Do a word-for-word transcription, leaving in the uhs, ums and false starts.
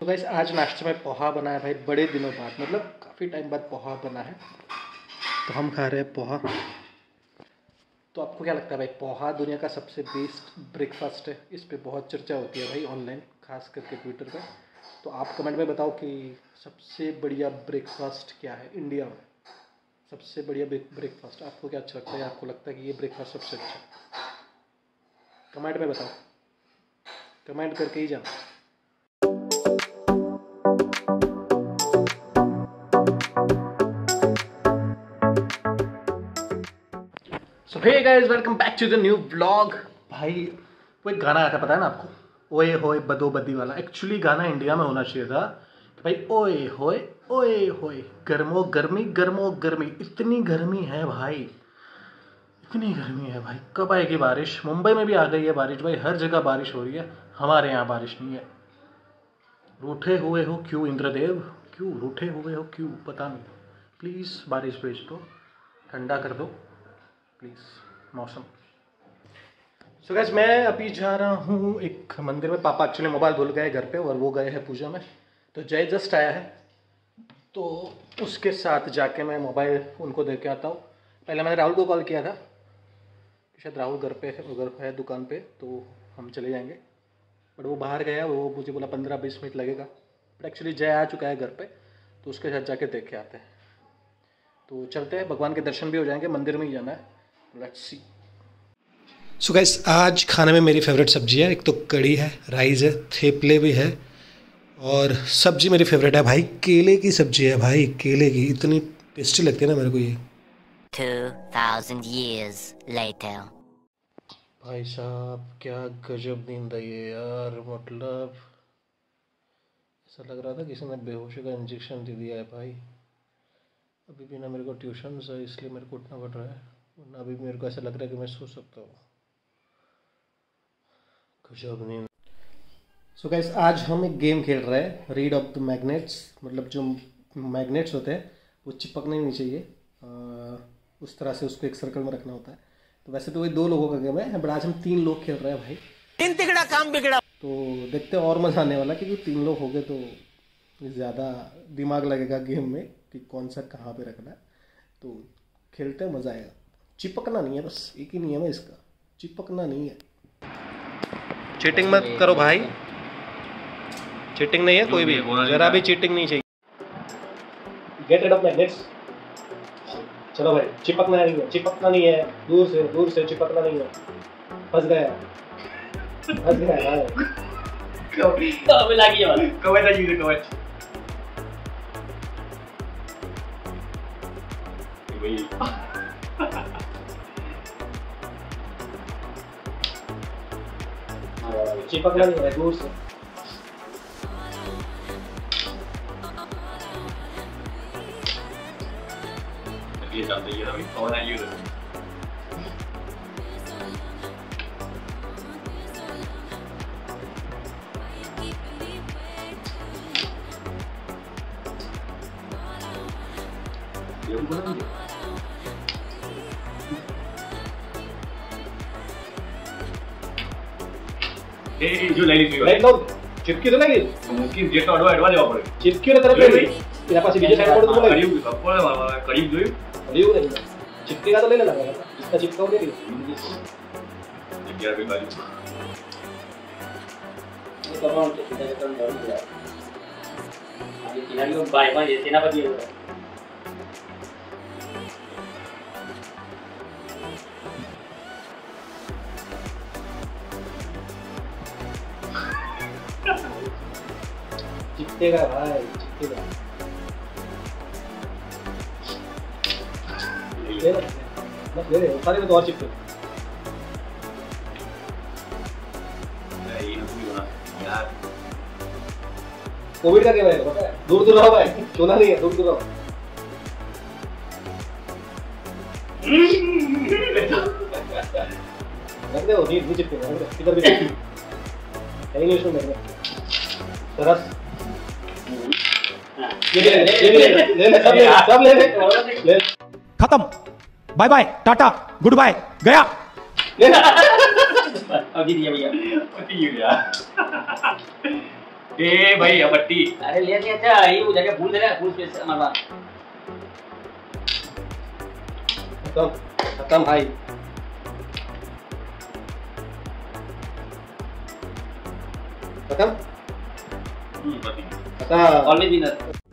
तो गाइस आज नाश्ते में पोहा बना है भाई, बड़े दिनों बाद, मतलब काफ़ी टाइम बाद पोहा बना है। तो हम खा रहे हैं पोहा। तो आपको क्या लगता है भाई, पोहा दुनिया का सबसे बेस्ट ब्रेकफास्ट है? इस पे बहुत चर्चा होती है भाई ऑनलाइन, खास करके ट्विटर पे। तो आप कमेंट में बताओ कि सबसे बढ़िया ब्रेकफास्ट क्या है इंडिया में। सबसे बढ़िया ब्रेकफास्ट आपको क्या अच्छा लगता है, आपको लगता है कि ये ब्रेकफास्ट सबसे अच्छा है? कमेंट में बताओ, कमेंट करके ही जाना। So hey guys, welcome back to the new vlog. भाई वो एक गाना आया था, पता है ना आपको, ओए होए बदो बदी वाला। एक्चुअली गाना इंडिया में होना चाहिए था कि भाई ओए होए ओए होए गर्मो गर्मी गर्मो गर्मी। इतनी गर्मी है भाई, इतनी गर्मी है भाई, कब आएगी बारिश? मुंबई में भी आ गई है बारिश भाई, हर जगह बारिश हो रही है, हमारे यहाँ बारिश नहीं है। रूठे हुए हो क्यों इंद्रदेव, क्यों रूठे हुए हो क्यों, पता नहीं। प्लीज़ बारिश भेज दो, ठंडा कर दो प्लीज़ मौसम। सो गाइस मैं अभी जा रहा हूँ एक मंदिर में। पापा एक्चुअली मोबाइल भूल गए घर पे और वो गए हैं पूजा में। तो जय जस्ट आया है, तो उसके साथ जाके मैं मोबाइल उनको दे के आता हूँ। पहले मैंने राहुल को कॉल किया था, शायद राहुल घर पे है, घर है दुकान पे, तो हम चले जाएंगे। बट वो बाहर गया, वो मुझे बोला पंद्रह बीस मिनट लगेगा। बट एक्चुअली जय आ चुका है घर पे, तो उसके साथ जाके देख के आते हैं। तो चलते हैं, भगवान के दर्शन भी हो जाएंगे, मंदिर में ही जाना है। Let's see. सो गाइस आज खाने में मेरी फेवरेट सब्जी है, एक तो कड़ी है, राइस है, थेपले भी है, और सब्जी मेरी फेवरेट है भाई, केले की सब्जी है भाई, केले की। इतनी टेस्टी लगती है ना मेरे को ये। two thousand years later. भाई साहब क्या गजब नींद आई है यार, मतलब ऐसा लग रहा था किसी ने बेहोशी का इंजेक्शन दे दिया है भाई। अभी भी ना मेरे को ट्यूशन है, इसलिए मेरे को उठना पड़ रहा है, वरना अभी मेरे को ऐसा लग रहा है कि मैं सो सकता हूँ। गजब नींद। सो गाइस आज हम एक गेम खेल रहे हैं, रीड ऑफ द मैग्नेट्स। मतलब जो मैग्नेट्स होते हैं वो चिपकने नहीं चाहिए, आ, उस तरह से उसको एक सर्कल में रखना होता है। तो वैसे तो वही दो लोगों का गेम है, बट आज हम तीन लोग खेल रहे हैं भाई। तीन तिगड़ा काम बिगड़ा। तो देखते हैं और मज़ा आने वाला, क्योंकि तीन लोग हो गए तो ज़्यादा दिमाग लगेगा गेम में कि कौन सा कहाँ पे रखना है। तो खेलते हैं, मज़ा आएगा। चिपकना नहीं है, बस एक ही नियम है इसका, चिपकना नहीं है। चीटिंग मत करो भाई, चीटिंग नहीं है कोई भी, जरा भी चीटिंग नहीं चाहिए। Get rid of magnets. चलो भाई, चिपकना नहीं है, चिपकना नहीं है, दूर से दूर से चिपकना नहीं है। फंस गया, फंस गया यार। कब लगी ये वाला कवच है, ये कवच भाई। चिपकना नहीं है, दूर से। ये जानते ही अभी कौन है ये। ये बोला नहीं ए जो ले ली राइट लो, चिपकी तो नहीं, मुमकिन जेट अडवा अडवा जावा पड़े। चिपकी ना तरफ पे तेरा पास बीजे साइड पड़ तो बोला करीब करीब करीब जो करीब नहीं, चिपकेगा तो ले लेना, इसका चिपकाओगे नहीं। ग्यारह पे करीब ये कमाल के सीधा से टर्न डाउन किया। ये किनारी को बाय बाय सेनापति है वो। चिपकेगा भाई, चिपकेगा। ले ले, बस ले ले, सारे में तो और चिपके। ये नहीं होना यार। कोविड का क्या है पता है, दूर दूर रहो भाई, सोना नहीं है, दूर दूर रहो। रख दे वो, नीचे नीचे चिपकेगा, इधर भी कहीं नहीं, इसमें सरस। ले ले ले ले ले सब ले सब ले ले ले। खत्म, bye bye, tata, goodbye, गया। अभी दिया भैया पति यार ए भाई अबट्टी अरे ले लिया था ये वो जगह भूल दे रहा है फुल स्पेस हमारा खत्म खत्म भाई खत्म हम्म खत्म ऑलवेज विनर